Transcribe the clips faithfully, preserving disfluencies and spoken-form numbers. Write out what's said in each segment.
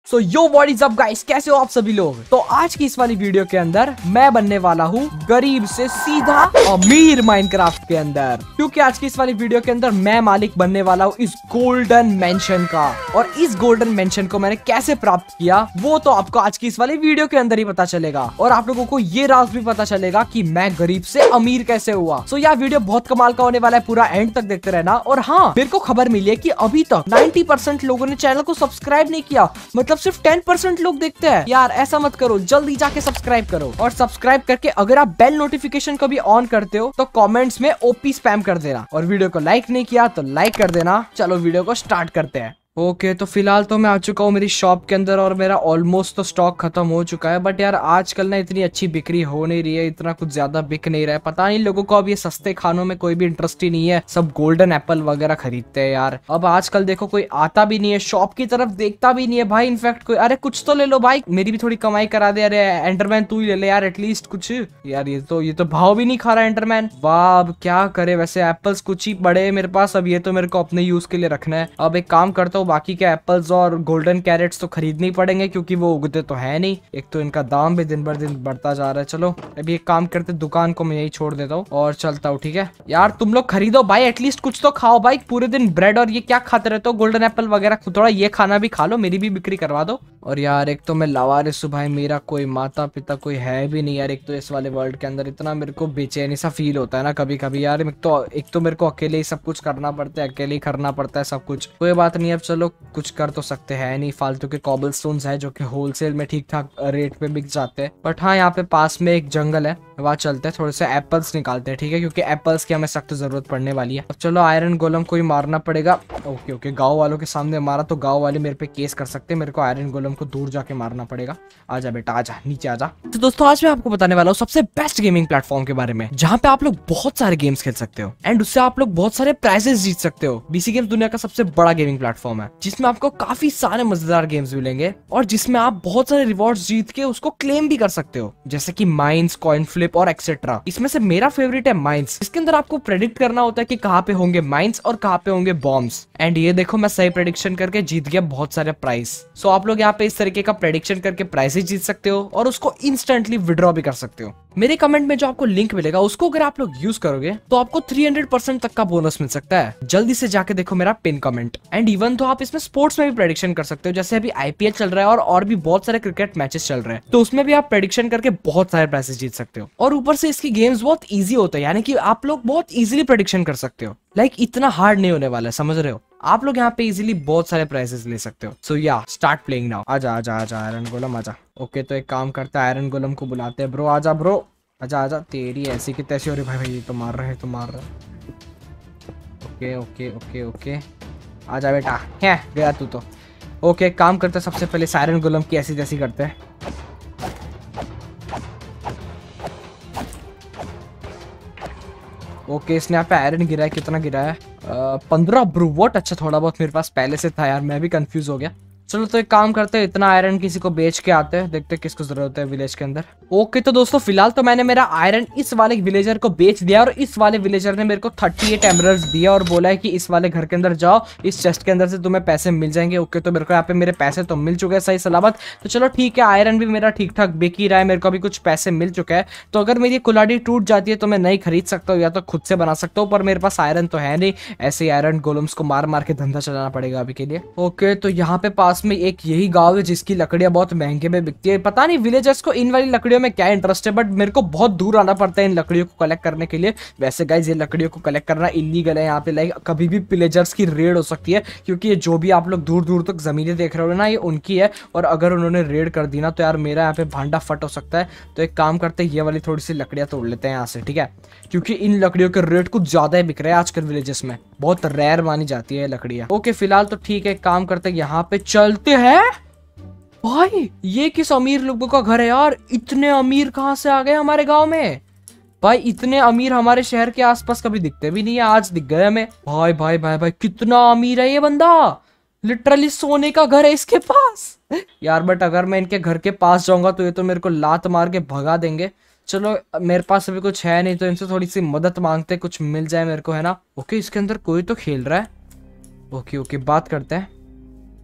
So yo what is up guys, कैसे हो आप सभी लोग। तो आज की इस वाली वीडियो के अंदर मैं बनने वाला हूँ गरीब से सीधा अमीर माइनक्राफ्ट के अंदर, क्योंकि आज की इस वाली वीडियो के अंदर मैं मालिक बनने वाला हूँ इस गोल्डन मेंशन का। और इस गोल्डन मेंशन को मैंने कैसे प्राप्त किया वो तो आपको आज की इस वाली वीडियो के अंदर ही पता चलेगा, और आप लोगों को ये राज भी पता चलेगा कि मैं गरीब से अमीर कैसे हुआ। सो यह वीडियो बहुत कमाल का होने वाला है, पूरा एंड तक देखते रहना। और हाँ, मेरे को खबर मिली है कि अभी तक नाइन्टी परसेंट लोगों ने चैनल को सब्सक्राइब नहीं किया, मतलब सिर्फ टेन परसेंट लोग देखते हैं। यार ऐसा मत करो, जल्दी जाके सब्सक्राइब करो। और सब्सक्राइब करके अगर आप बेल नोटिफिकेशन को भी ऑन करते हो तो कमेंट्स में ओपी स्पैम कर देना, और वीडियो को लाइक नहीं किया तो लाइक कर देना। चलो वीडियो को स्टार्ट करते हैं। ओके okay, तो फिलहाल तो मैं आ चुका हूँ मेरी शॉप के अंदर, और मेरा ऑलमोस्ट तो स्टॉक खत्म हो चुका है। बट यार आजकल ना इतनी अच्छी बिक्री हो नहीं रही है, इतना कुछ ज्यादा बिक नहीं रहा है। पता नहीं लोगों को अब ये सस्ते खानों में कोई भी इंटरेस्ट ही नहीं है, सब गोल्डन एप्पल वगैरह खरीदते हैं यार। अब आजकल देखो कोई आता भी नहीं है शॉप की तरफ, देखता भी नहीं है भाई। इनफैक्ट कोई अरे कुछ तो ले लो भाई, मेरी भी थोड़ी कमाई करा दे। अरे एंडरमैन तू ही ले ले यार एटलीस्ट कुछ। यार ये तो ये तो भाव भी नहीं खा रहा एंडरमैन। वाह, अब क्या करे वैसे, एप्पल्स कुछ ही पड़े हैं मेरे पास। अब ये तो मेरे को अपने यूज के लिए रखना है। अब एक काम करता हूँ, बाकी के एप्पल्स और गोल्डन कैरेट्स तो खरीदने ही पड़ेंगे क्योंकि वो उगते तो है नहीं। एक तो इनका दाम भी दिन बर दिन बढ़ता जा रहा है। चलो अभी एक काम करते, दुकान को मैं यही छोड़ देता हूँ और चलता हूँ। ठीक है यार, तुम लोग खरीदो भाई, एटलीस्ट कुछ तो खाओ भाई। पूरे दिन ब्रेड और ये क्या खाते रहते हो, गोल्डन एप्पल वगैरह, थोड़ा ये खाना भी खा लो, मेरी भी बिक्री करवा दो। और यार एक तो मैं लावारिस हूँ भाई, मेरा कोई माता पिता कोई है भी नहीं यार। एक तो इस वाले वर्ल्ड के अंदर इतना मेरे को बेचैनी सा फील होता है ना कभी कभी यार। एक तो एक तो मेरे को अकेले ही सब कुछ करना पड़ता है, अकेले ही करना पड़ता है सब कुछ। कोई बात नहीं, अब चलो कुछ कर तो सकते हैं नहीं। फालतू के कॉबलस्टोन्स है जो कि होलसेल में ठीक ठाक रेट पे बिक जाते हैं। बट हाँ, यहाँ पे पास में एक जंगल है, वहाँ चलते हैं, थोड़े से एप्पल्स निकालते हैं। ठीक है, क्योंकि एप्पल्स की हमें सख्त जरूरत पड़ने वाली है। अब चलो आयरन गोलम को ही मारना पड़ेगा। ओके ओके, गाँव वालों के सामने मारा तो गाँव वाले मेरे पे केस कर सकते हैं। मेरे को आयरन गोलम को दूर जाके मारना पड़ेगा। आजा बेटा आजा, नीचे आजा। तो दोस्तों आज मैं आपको बताने वाला हूँ सबसे बेस्ट गेमिंग प्लेटफॉर्म के बारे में, जहाँ पे आप लोग बहुत सारे गेम्स खेल सकते हो एंड उससे आप लोग बहुत सारे प्राइजेस जीत सकते हो। बीसी गेम्स दुनिया का सबसे बड़ा गेमिंग प्लेटफॉर्म है, जिसमें आपको काफी सारे मजेदार गेम्स मिलेंगे और जिसमें आप बहुत सारे रिवॉर्ड्स जीत के उसको क्लेम भी कर सकते हो, जैसे कि माइंस, कॉइन फ्लिप और एक्सेट्रा। इसमें से मेरा फेवरेट है माइंस। इसके अंदर आपको प्रेडिक्ट करना होता है कि कहाँ पे होंगे माइंस और कहाँ पे होंगे बॉम्ब्स। एंड ये देखो मैं सही प्रेडिक्शन करके जीत गया बहुत सारे प्राइस। सो आप लोग यहाँ पे इस तरीके का प्रेडिक्शन करके प्राइसेस जीत सकते हो और उसको इंस्टेंटली विड्रॉ भी कर सकते हो। मेरे कमेंट में जो आपको लिंक मिलेगा उसको अगर आप लोग यूज करोगे तो आपको थ्री हंड्रेड परसेंट तक का बोनस मिल सकता है। जल्दी से जाके देखो मेरा पिन कमेंट। एंड इवन तो आप इसमें स्पोर्ट्स में भी प्रेडिक्शन कर सकते हो, जैसे अभी आईपीएल चल रहा है और और भी बहुत सारे क्रिकेट मैचेस चल रहे हैं, तो उसमें भी आप प्रेडिक्शन करके बहुत सारे प्राइसेस जीत सकते हो। और ऊपर से इसकी गेम्स बहुत ईजी होता है, यानी कि आप लोग बहुत इजीली प्रेडिक्शन कर सकते हो। लाइक इतना हार्ड नहीं होने वाला है, समझ रहे हो। आप लोग यहाँ पे इजीली बहुत सारे प्राइसेस ले सकते हो। सो या स्टार्ट प्लेइंग नाउ। आजा आजा आजा आयरन गोलम आजा। ओके तो एक काम करता है, आयरन गोलम को बुलाते हैं। ब्रो आजा ब्रो, आजा आजा। तेरी ऐसी की तैसी हो रही भाई, भाई ये तो मार रहे हैं तो मार रहे हैं। ओके ओके ओके ओके, आजा बेटा। है गया तू तो। ओके काम करते हैं, सबसे पहले आयरन गोलम की ऐसी तैसी करते हैं। ओके इसने यहाँ पे आयरन गिरा है, कितना गिरा है? पंद्रह ब्रू वॉट। अच्छा थोड़ा बहुत मेरे पास पहले से था यार, मैं भी कंफ्यूज हो गया। चलो तो एक काम करते हैं, इतना आयरन किसी को बेच के आते हैं, देखते हैं किसको जरूरत है विलेज के अंदर। ओके तो दोस्तों फिलहाल तो मैंने मेरा आयरन इस वाले विलेजर को बेच दिया, और इस वाले विलेजर ने मेरे को अड़तीस एमरल्ड्स दिया और बोला है कि इस वाले घर के अंदर जाओ, इस चेस्ट के अंदर से तुम्हें पैसे मिल जाएंगे। ओके तो मेरे को यहाँ पे मेरे पैसे तो मिल चुके हैं सही सलामत। तो चलो ठीक है, आयरन भी मेरा ठीक ठाक बिक ही रहा है, मेरे को अभी कुछ पैसे मिल चुके हैं। तो अगर मेरी कुल्हाड़ी टूट जाती है तो मैं नहीं खरीद सकता हूँ, या तो खुद से बना सकता हूँ, पर मेरे पास आयरन तो है नहीं। ऐसे ही आयरन गोलम्स को मार मार के धंधा चलाना पड़ेगा अभी के लिए। ओके तो यहाँ पे पास में एक यही गांव है जिसकी लकड़ियां बहुत महंगे में बिकती है। पता नहीं विलेजर्स को इन वाली लकड़ियों में क्या इंटरेस्ट है, बट मेरे को बहुत दूर आना पड़ता है इन लकड़ियों को कलेक्ट करने के लिए। वैसे गाइज ये लकड़ियों को कलेक्ट करना इलीगल है यहाँ पे, लाइक कभी भी विलेजर्स की रेड हो सकती है, क्योंकि ये जो भी आप लोग दूर दूर तक जमीनें देख रहे हो ना, ये उनकी है। और अगर उन्होंने रेड कर दी ना तो यार मेरा यहाँ पे भांडा फट हो सकता है। तो एक काम करते हैं, ये वाली थोड़ी सी लकड़ियां तोड़ लेते हैं यहाँ से, ठीक है, क्योंकि इन लकड़ियों के रेट कुछ ज्यादा ही बिक रहे हैं आजकल विलेजेस में, बहुत रेयर मानी जाती है लकड़ियां। ओके फिलहाल तो ठीक है, काम करते हैं यहाँ पे चलते हैं। भाई ये किस अमीर लोगों का घर है यार, इतने अमीर कहाँ से आ गए हमारे गांव में? भाई इतने अमीर हमारे शहर के आसपास कभी दिखते भी नहीं है, आज दिख गए हमें। भाई भाई भाई भाई कितना अमीर है ये बंदा, लिटरली सोने का घर है इसके पास यार। बट अगर मैं इनके घर के पास जाऊंगा तो ये तो मेरे को लात मार के भगा देंगे। चलो मेरे पास अभी कुछ है नहीं, तो इनसे थोड़ी सी मदद मांगते, कुछ मिल जाए मेरे को, है ना। ओके इसके अंदर कोई तो खेल रहा है। ओके ओके बात करते हैं।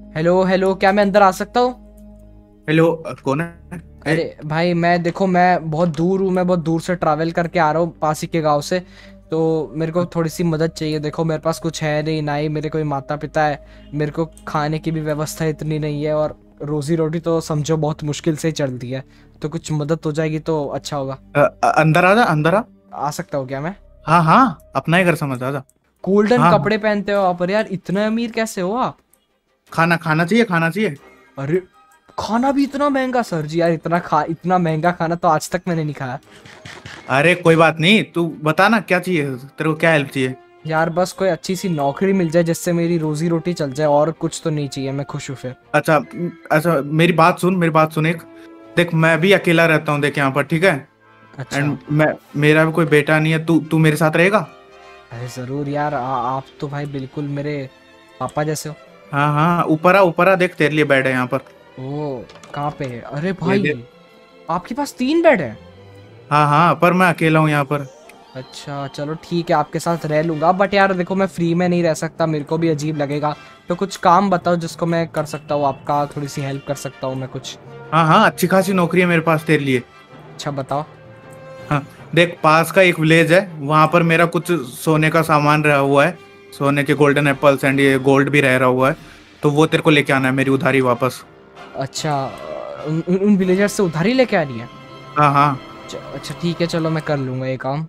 हेलो हेलो, क्या मैं अंदर आ सकता हूँ? हेलो, कौन है? अरे भाई, मैं देखो मैं बहुत दूर हूँ, मैं बहुत दूर से ट्रैवल करके आ रहा हूँ पास ही के गांव से। तो मेरे को थोड़ी सी मदद चाहिए। देखो मेरे पास कुछ है नहीं, ना ही मेरे कोई माता पिता है। मेरे को खाने की भी व्यवस्था इतनी नहीं है, और रोजी रोटी तो समझो बहुत मुश्किल से ही चलती है। तो कुछ मदद हो जाएगी तो अच्छा होगा। अ, अ, अंदर आ जा, अंदर आ। आ सकता हूँ क्या मैं? हाँ हाँ, अपना ही घर समझ, आ जा। गोल्डन हाँ हाँ, कपड़े पहनते हो आप? अरे यार, इतने अमीर कैसे हो आप? खाना खाना चाहिए, खाना चाहिए। अरे, खाना भी इतना महंगा? सर जी यार, इतना खा इतना महंगा खाना तो आज तक मैंने नहीं खाया। अरे कोई बात नहीं, तू बता ना क्या चाहिए, तेरे को क्या हेल्प चाहिए? यार बस कोई अच्छी सी नौकरी मिल जाए जिससे मेरी रोजी रोटी चल जाए, और कुछ तो नहीं चाहिए, मैं खुश हूँ फिर। अच्छा म, अच्छा, मेरी बात सुन, मेरी बात सुन एक। देख, मैं भी अकेला रहता हूँ, देख यहाँ पर, ठीक है। अच्छा। एंड मैं, मेरा भी कोई बेटा नहीं है, तू तू मेरे साथ रहेगा? अरे जरूर यार, आ, आप तो भाई बिल्कुल मेरे पापा जैसे हो। हाँ हाँ, ऊपर आ, ऊपर आ, देख तेरे लिए बेड है यहाँ पर। ओ, कहाँ पे है? अरे ये भाई, देख। आपके पास तीन बेड है? हाँ हाँ, पर मैं अकेला हूँ यहाँ पर। अच्छा चलो ठीक है, आपके साथ रह लूंगा। बट यार देखो, मैं फ्री में नहीं रह सकता, मेरे को भी अजीब लगेगा। तो कुछ काम बताओ जिसको मैं कर सकता हूँ, आपका थोड़ी सी हेल्प कर सकता हूँ मैं कुछ। हाँ हाँ, अच्छी खासी नौकरी है मेरे पास तेरे लिए। अच्छा बताओ। हाँ, देख, पास का एक विलेज है, वहां पर मेरा कुछ सोने का सामान रहा हुआ है। सोने के गोल्डन एप्पल्स एंड ये गोल्ड भी रह रहा हुआ है। तो वो तेरे को लेके आना है, मेरी उधारी वापस। अच्छा, उन, उन उन विलेजर्स से उधारी लेके आ रही है? हाँ हाँ। च- अच्छा ठीक है, चलो मैं कर लूंगा ये काम।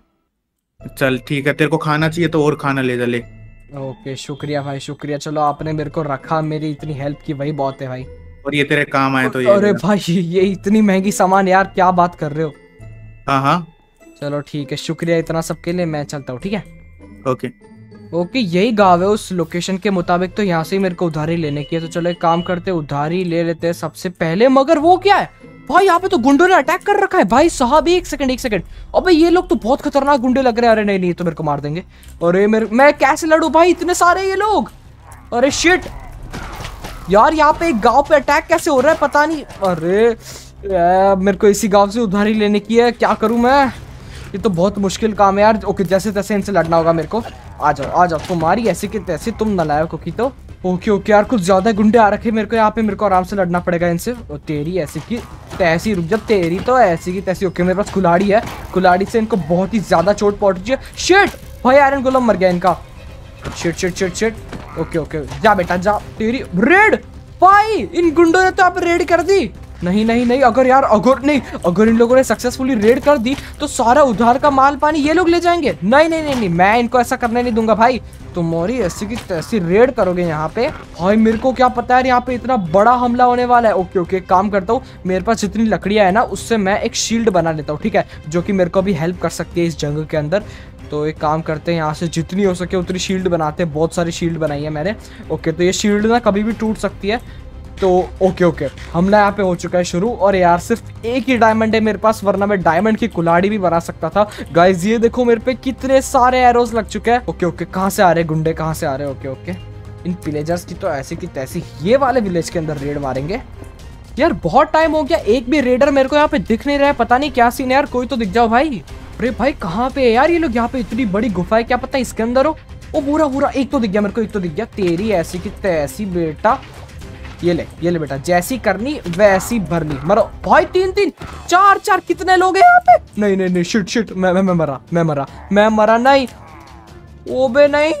चल ठीक है, तेरे को खाना चाहिए तो और खाना ले जा, ले। ओके, शुक्रिया भाई शुक्रिया। चलो आपने मेरे को रखा, मेरी इतनी हेल्प की, वही बहुत है भाई। और ये तेरे काम आए तो ये अरे ले जा। भाई, ये इतनी महंगी सामान यार, क्या बात कर रहे हो? हाँ हाँ। चलो ठीक है, शुक्रिया इतना सबके लिए, मैं चलता हूँ, ठीक है। ओके। ओके, यही गाँव है उस लोकेशन के मुताबिक, तो यहाँ से ही मेरे को उधारी लेने की है। तो चलो एक काम करते हैं, उधारी ले लेते हैं सबसे पहले। मगर वो क्या है भाई, यहाँ पे तो गुंडों ने अटैक कर रखा है भाई साहब। एक सेकंड एक सेकंड, अबे ये लोग तो बहुत खतरनाक गुंडे लग रहे हैं। अरे नहीं नहीं, तो मेरे को मार देंगे। अरे मेरे मैं कैसे लड़ूं भाई, इतने सारे ये लोग। अरे शिट यार, यहाँ पे एक गांव पे अटैक कैसे हो रहा है पता नहीं। अरे यार, मेरे को इसी गांव से उधारी लेने की है, क्या करूं मैं? ये तो बहुत मुश्किल काम है यार। ओके, जैसे तैसे इनसे लड़ना होगा मेरे को। आ जाओ आ जाओ, तुम्हारी ऐसी की तैसी, तुम नलायक हो की तो। ओके ओके यार, कुछ ज्यादा गुंडे आ रखे मेरे को यहाँ पे, मेरे को आराम से लड़ना पड़ेगा इनसे। और तेरी ऐसी की तैसी, रुक जा, तेरी तो ऐसी की तैसी। ओके, मेरे पास कुल्हाड़ी है, कुल्हाड़ी से इनको बहुत ही ज्यादा चोट पहुंची है। शिट भाई, आयरन गोलम मर गया इनका। Shit shit shit shit. Okay okay, जा बेटा जा। तेरी रेड भाई, इन गुंडों ने तो आप रेड कर दी। नहीं नहीं नहीं, अगर यार अगर नहीं अगर इन लोगों ने सक्सेसफुली रेड कर दी तो सारा उधार का माल पानी ये लोग ले जाएंगे। नहीं नहीं नहीं नहीं, मैं इनको ऐसा करने नहीं दूंगा भाई। तुम्हारी ऐसी की तैसी रेड करोगे यहाँ पे भाई, मेरे को क्या पता है यहाँ पे इतना बड़ा हमला होने वाला है। ओके ओके, काम करता हूँ, मेरे पास जितनी लकड़ियां है ना उससे मैं एक शील्ड बना लेता हूँ, ठीक है, जो कि मेरे को भी हेल्प कर सकती है इस जंग के अंदर। तो एक काम करते हैं, यहाँ से जितनी हो सके उतनी शील्ड बनाते हैं। बहुत सारी शील्ड बनाई है मैंने। ओके, तो ये शील्ड ना कभी भी टूट सकती है। तो ओके ओके, हमला यहाँ पे हो चुका है शुरू। और यार सिर्फ एक ही डायमंड है मेरे पास, वरना मैं डायमंड की कुल्हाड़ी भी बना सकता था। गाइज ये देखो मेरे पे कितने सारे एरोज लग चुके हैं। ओके ओके, कहाँ से आ रहे गुंडे, कहाँ से आ रहे? ओके ओके, इन विलेजर्स की तो ऐसी की तैसी, ये वाले विलेज के अंदर रेड मारेंगे। यार बहुत टाइम हो गया, एक भी रेडर मेरे को यहाँ पे दिख नहीं रहा है, पता नहीं क्या सीन है यार। कोई तो दिख जाओ भाई। अरे भाई कहाँ पे है यार ये लोग? यहाँ पे इतनी बड़ी गुफा है, क्या पता इसके अंदर हो। ओ पूरा पूरा, एक तो दिख गया मेरे को, एक तो दिख गया। तेरी ऐसी की तैसी बेटा, ये ले ये ले बेटा, जैसी करनी वैसी भरनी। मरो भाई, तीन तीन चार चार, कितने लोग हैं यहाँ पे? नहीं नहीं नहीं, शिट शिट, मैं मैं मैं मरा मैं मरा मैं मरा नहीं, ओबे नहीं।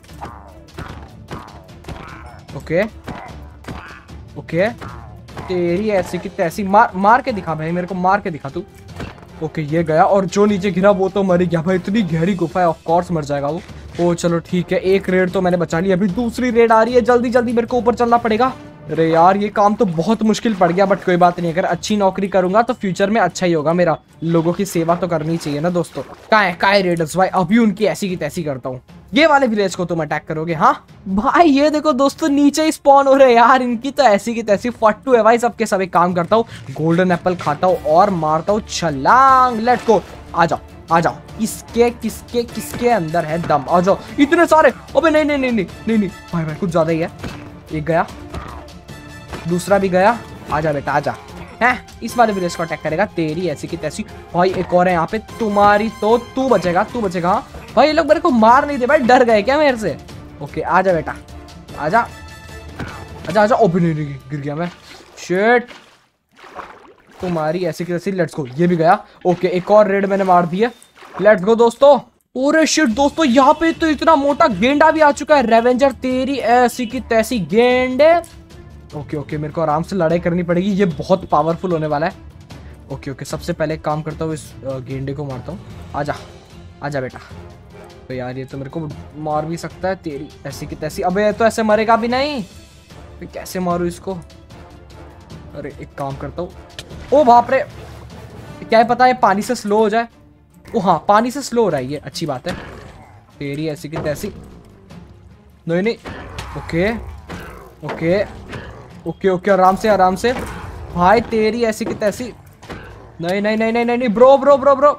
ओके ओके, तेरी ऐसी की तैसी, मार मार के दिखा भाई, मेरे को मार के दिखा तू। ओके, ये गया, और जो नीचे गिरा वो तो मर गया भाई। इतनी गहरी गुफा है, ऑफ कोर्स मर जाएगा वो। ओ चलो ठीक है, एक रेड तो मैंने बचा ली, अभी दूसरी रेड आ रही है। जल्दी जल्दी मेरे को ऊपर चलना पड़ेगा। अरे यार ये काम तो बहुत मुश्किल पड़ गया, बट कोई बात नहीं, अगर अच्छी नौकरी करूंगा तो फ्यूचर में अच्छा ही होगा मेरा। लोगों की सेवा तो करनी चाहिए ना दोस्तों। कहाँ है कहाँ है रेडर्स भाई? अभी उनकी ऐसी की तैसी करता हूँ। ये वाले विलेज को तुम अटैक करोगे? हाँ भाई, ये देखो दोस्तों, नीचे ही स्पॉन हो रहे हैं यार। इनकी तो ऐसी की तैसी फट्टू है भाई सबके सब। एक काम करता हूँ, गोल्डन एप्पल खाता हूँ और मारता हूँ छलांग। लेट्स गो, आ जाओ आ जाओ। किसके किसके किसके अंदर है दम? आ जाओ, इतने सारे। अबे नहीं नहीं नहीं नहीं नहीं नहीं भाई भाई, कुछ ज्यादा ही है। एक गया, दूसरा भी गया। आजा बेटा आजा। हैं, इस वाले विलेज को अटैक करेगा? तेरी ऐसी की तैसी। भाई एक और है यहाँ पे, तुम्हारी तो तू बचेगा तू बचेगा। भाई ये लोग मेरे को मार नहीं दे भाई, डर गए क्या मेरे से? ओके आजा बेटा आजा। आजा आजा। ओपन नहीं, नहीं गिर गया मैं। शिट तुम्हारी ऐसी की तैसी। लेट्स गो, ये भी गया। ओके एक और रेड मैंने मार दिया। लेट्स गो दोस्तों। ओरे शिट दोस्तों, यहाँ पे तो इतना मोटा गेंडा भी आ चुका है। रेवेंजर तेरी ऐसी की तैसी गेंडे। ओके ओके मेरे को आराम से लड़ाई करनी पड़ेगी, ये बहुत पावरफुल होने वाला है। ओके ओके सबसे पहले एक काम करता हूँ, इस गेंडे को मारता हूँ। आजा आजा बेटा। तो यार ये तो मेरे को मार भी सकता है, तेरी ऐसी की तैसी। अबे तो ऐसे मरेगा भी नहीं, तो कैसे मारूँ इसको। अरे एक काम करता हूँ। ओ बाप रे, क्या है पता है पानी से स्लो हो जाए। ओ हाँ पानी से स्लो हो रहा है, ये अच्छी बात है। तेरी ऐसी की तैसी। नहीं नहीं। ओके ओके ओके ओके आराम से आराम से भाई, तेरी ऐसी की तैसी। नहीं नहीं नहीं नहीं नहीं bro bro bro bro.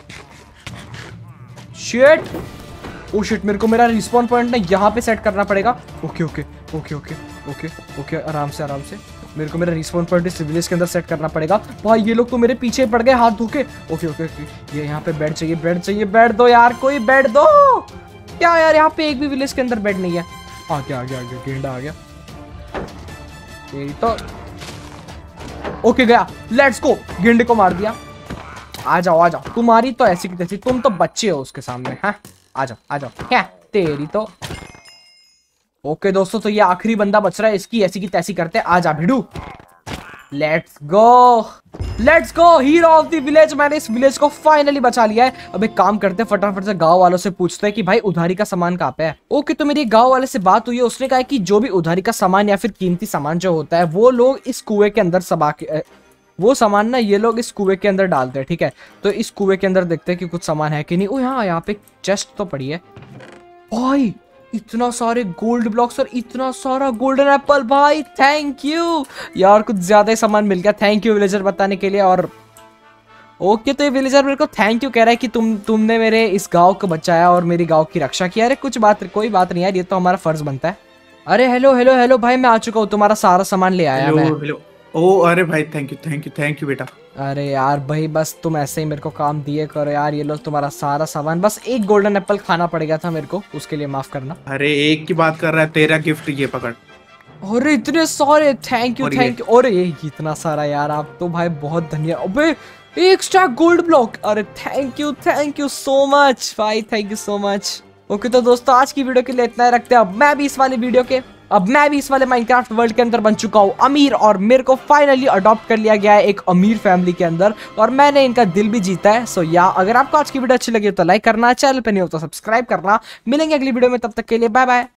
Shit oh shit, मेरे को मेरा रिस्पॉन पॉइंट ना यहाँ पे सेट करना पड़ेगा। Okay okay okay okay okay okay आराम से आराम से। मेरे को मेरा रिस्पॉन पॉइंट इस विलेज के अंदर सेट करना पड़ेगा। भाई ये लोग तो मेरे पीछे पड़ गए हाथ धो के। ओके ओके ओके ये यहाँ पे बेड चाहिए, बेड चाहिए, बेड दो यार, कोई बेड दो। क्या यार यहाँ पे एक भी विलेज के अंदर बेड नहीं है। आ गया आ गया आ गया, गेंडा आ गया। यही तो। ओके गया, लेट्स गो। गेंडे को मार दिया। आ जाओ आ जाओ, तुम्हारी तो ऐसी की तैसी, तुम तो बच्चे हो उसके सामने। हाँ आ जाओ आ जाओ। क्या तेरी तो। ओके दोस्तों, तो ये आखिरी बंदा बच रहा है, इसकी ऐसी की तैसी करते हैं। आ जा भिड़ू। Let's go let's go, hero of the village. मैंने इस विलेज को फाइनली बचा लिया है। अब एक काम करते हैं, फटाफट से गांव वालों से पूछते हैं कि भाई उधारी का सामान कहाँ पे है। ओके तो मेरी गांव वाले से बात हुई है, उसने कहा कि जो भी उधारी का सामान या फिर कीमती सामान जो होता है वो लोग इस कुएं के अंदर सबा के, वो सामान ना ये लोग इस कुएं के अंदर डालते हैं। ठीक है, तो इस कुएं के अंदर देखते हैं कि कुछ सामान है कि नहीं। ओ यहाँ यहाँ पे चेस्ट तो पड़ी है। भाई इतना सारे गोल्ड ब्लॉक्स और इतना सारा गोल्डन एप्पल, भाई थैंक यू यार, कुछ ज्यादा ही सामान मिल गया। थैंक यू विलेजर बताने के लिए। और ओके तो ये विलेजर मेरे को थैंक यू कह रहा है कि तुम तुमने मेरे इस गांव को बचाया और मेरी गांव की रक्षा की। अरे कुछ बात कोई बात नहीं यार, ये तो हमारा फर्ज बनता है। अरे हेलो हेलो हेलो भाई, मैं आ चुका हूँ, तुम्हारा सारा सामान ले आया मैं। हेलो ओ अरे भाई thank you thank you thank you बेटा। अरे यार भाई बस तुम ऐसे ही मेरे को काम दिए करो यार। ये लो तुम्हारा सारा सामान, बस एक गोल्डन एप्पल खाना पड़ गया था मेरे को, उसके लिए माफ करना। अरे एक की बात कर रहा है, तेरा गिफ्ट ये पकड़। अरे इतने सारे, थैंक यू थैंक यू। अरे इतना सारा यार, आप तो भाई बहुत धन्यवाद। अबे एक स्टैक गोल्ड ब्लॉक, अरे thank you thank you so much भाई, thank you so much. Okay तो दोस्तों आज की वीडियो के लिए इतना ही रखते हैं। अब मैं भी इस वाली वीडियो के अब मैं भी इस वाले माइनक्राफ्ट वर्ल्ड के अंदर बन चुका हूँ अमीर, और मेरे को फाइनली अडॉप्ट कर लिया गया है एक अमीर फैमिली के अंदर, और मैंने इनका दिल भी जीता है। सो या अगर आपको आज की वीडियो अच्छी लगी तो लाइक करना, चैनल पे नहीं हो तो सब्सक्राइब करना। मिलेंगे अगली वीडियो में, तब तक के लिए बाय बाय।